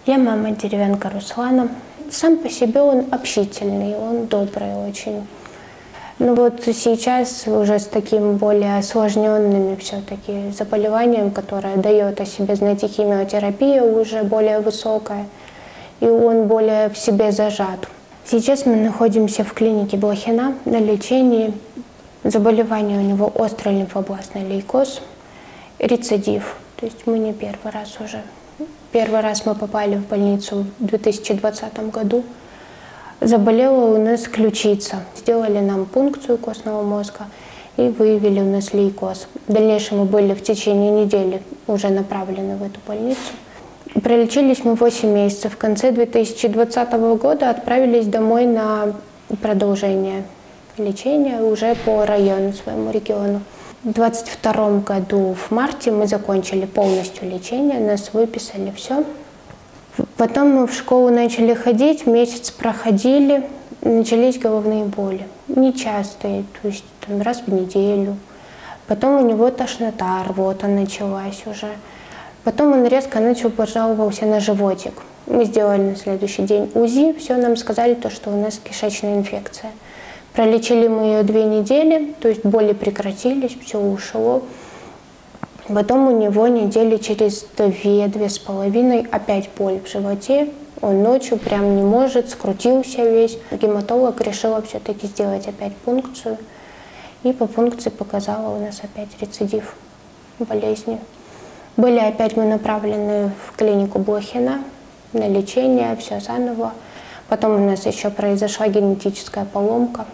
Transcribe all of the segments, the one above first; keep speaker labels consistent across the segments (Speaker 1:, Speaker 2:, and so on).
Speaker 1: Я мама Деревянко Руслана. Сам по себе он общительный, он добрый очень. Но вот сейчас уже с таким более осложненными все-таки заболеванием, которое дает о себе знать и химиотерапия уже более высокая, и он более в себе зажат. Сейчас мы находимся в клинике Блохина на лечении. Заболевание у него острый лимфобластный лейкоз, рецидив. То есть мы не первый раз уже. Первый раз мы попали в больницу в 2020 году. Заболела у нас ключица. Сделали нам пункцию костного мозга и выявили у нас лейкоз. В дальнейшем мы были в течение недели уже направлены в эту больницу. Пролечились мы 8 месяцев. В конце 2020 года отправились домой на продолжение лечения уже по району, своему региону. В 2022 году в марте мы закончили полностью лечение, нас выписали, все. Потом мы в школу начали ходить, месяц проходили, начались головные боли. Нечастые, то есть раз в неделю. Потом у него тошнота, рвота началась уже. Потом он резко пожаловался на животик. Мы сделали на следующий день УЗИ, все, нам сказали, что у нас кишечная инфекция. Пролечили мы ее 2 недели, то есть боли прекратились, все ушло. Потом у него недели через 2–2,5 опять боль в животе. Он ночью прям не может, скрутился весь. Гематолог решила все-таки сделать опять пункцию. И по пункции показала у нас опять рецидив болезни. Были опять мы направлены в клинику Блохина на лечение, все заново. Потом у нас еще произошла генетическая поломка.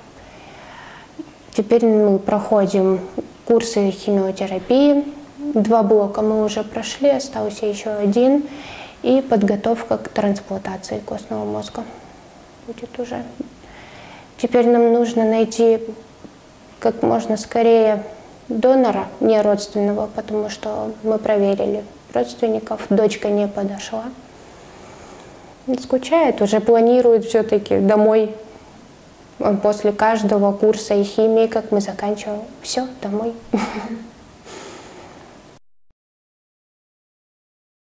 Speaker 1: Теперь мы проходим курсы химиотерапии. 2 блока мы уже прошли, остался еще 1. И подготовка к трансплантации костного мозга будет уже. Теперь нам нужно найти как можно скорее донора, не родственного, потому что мы проверили родственников, дочка не подошла. Скучает, уже планирует все-таки домой. Он после каждого курса и химии, как мы заканчиваем, все, домой.